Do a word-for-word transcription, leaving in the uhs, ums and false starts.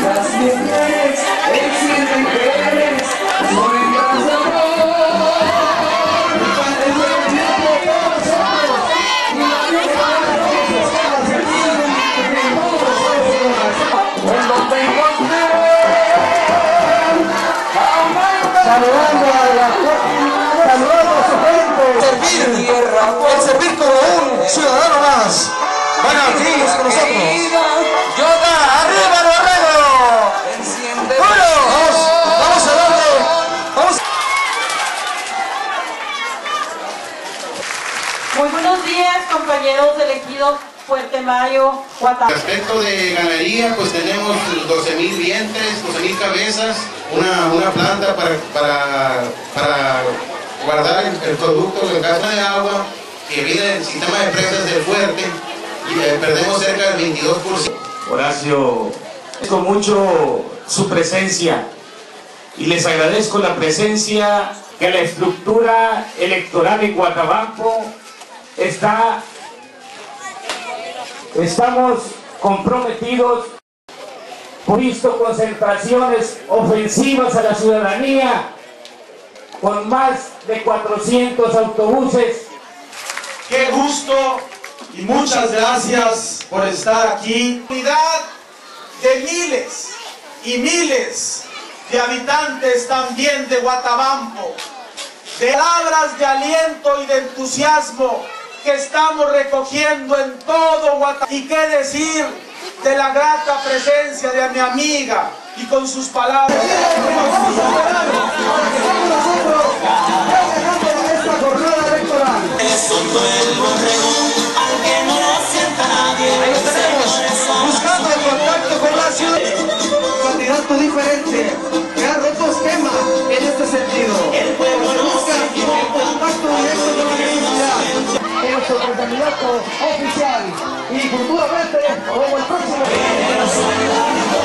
las mujeres existen mujeres, son hembras de amor. Padres de tiempo por nosotros, y la vida de nosotros, cada sentido de todos nosotros. Cuando te encontré, saludando a la saludando a su gente. Servir, el servir como un ciudadano más. Bueno, aquí con nosotros. Yoga, arriba Borrego. Bueno, vamos, vamos a darle. Vamos. Muy buenos días, compañeros del ejido Fuerte Mayo, Guatemala. Respecto de ganadería, pues tenemos doce mil vientres, doce mil cabezas, una, una planta para, para, para guardar el, el producto en casa de agua que viene del sistema de presas del Fuerte, y eh, perdemos cerca del veintidós por ciento. Horacio, agradezco mucho su presencia y les agradezco la presencia que la estructura electoral en Guatabampo está, estamos comprometidos. He visto concentraciones ofensivas a la ciudadanía con más de cuatrocientos autobuses. Qué gusto y muchas gracias por estar aquí. Unidad de miles y miles de habitantes también de Guatabampo, de palabras de aliento y de entusiasmo que estamos recogiendo en todo Guatabampo. Y qué decir de la grata presencia de mi amiga y con sus palabras. Ahí lo tenemos, buscando el contacto con la ciudad. Candidato diferente, que ha roto esquema en este sentido. El pueblo busca el contacto directo con la comunidad. Es nuestro candidato oficial y futuramente como el próximo.